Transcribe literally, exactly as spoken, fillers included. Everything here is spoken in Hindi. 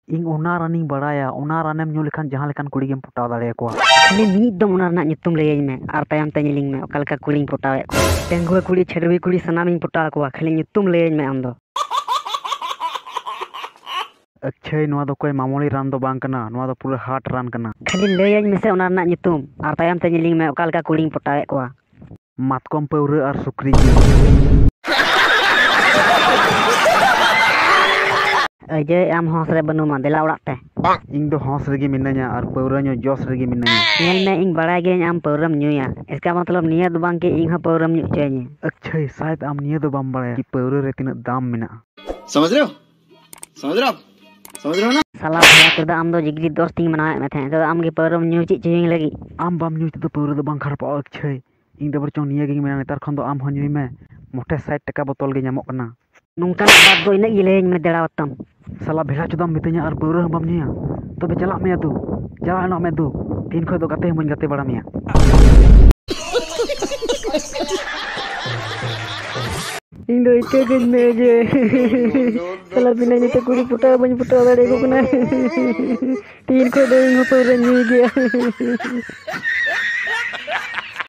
ᱤᱧ ᱚᱱᱟ ᱨᱟᱱᱤᱧ ᱵᱟᱲᱟᱭᱟ, ᱚᱱᱟ ᱨᱟᱱᱮᱢ ᱧᱩ ᱞᱮᱠᱷᱟन ᱡᱟᱦᱟᱸ ᱞᱮᱠᱟᱱ ᱠᱩᱲᱤ ᱜᱮᱢ ᱯᱚᱴᱟᱣ ᱫᱟᱲᱮᱭᱟᱠᱚᱣᱟ। खाली मीद दम उना रना nyutum लैयाኝ में और तायम ते ñiling में ओका लेका कुड़ीñ पटावेत को टेंगुआ कुड़ी छेड़वी कुड़ी सनामिñ पटाव कोवा खाली nyutum लैयाኝ में आम दो। अक्षय नोआ दो कोई मामूली रान दो बांग कना, नोआ दो पूरा हार्ट रान कना। खाली लैयाኝ में से उना रना nyutum और तायम ते ñiling में ओका लेका कुड़ीñ पटावेत कोवा। मातकम पौरे और सुक्री जिल। अजय आम हौस रे बनुमा देला उड़ाग ते। इंग दो हौस रेगी मिनाña और पौरा ᱧो जोश रेगी मिनाña। नेल में इंग बड़ा गे आम पौरम न्यूया, इसका मतलब निया दो बांग के इंग हा पौरम न्यू चाहिए। अक्षय शायद आम निया दो बम बड़े कि पौरे रे तिना दाम मिना। समझ रहे हो? समझ रहे हो? समझ रहे हो ना? साला भैया तो आम दो जिगरी दोस्ती मनावे में थे तो आम के पौरम न्यू ची चाहिए लगी। आम बम न्यू तो पौरे दो बांग खराब अक्षय। इंग दो बरचों निया गे मिना नेतार खन दो आम हन्युई में मोटे साठ टका बोतल गे ᱧᱟᱢᱚᱜ ᱠᱟᱱᱟ। नुंकन बात दो इना गिलेñ में देड़ावतम। साला भेला चुदाम मितኛ और पौरे हम बम ᱧᱩᱭᱟ तबे चला में तू चला ना में तू तीन खो दो गाते हम गाते बड़ा मिया। ᱤᱧ ᱫᱚ ᱤᱠᱟᱹ ᱜᱮᱧ ᱢᱮ ᱡᱮ ᱥᱟᱞᱟ ᱵᱤᱱᱟᱹ ᱧᱩᱛᱮ ᱠᱩᱲᱤ ᱯᱚᱴᱟᱣ ᱵᱟᱹᱧ ᱯᱚᱴᱟᱣ ᱫᱟᱲᱮᱭᱟᱠᱚ ᱠᱟᱱᱟ। ᱛᱤᱱ ᱠᱷᱚᱡ ᱫᱚ ᱤᱧ ᱦᱚᱸ ᱯᱟᱹᱣᱨᱟᱹᱧ ᱧᱩᱭ ᱜᱮᱭᱟ।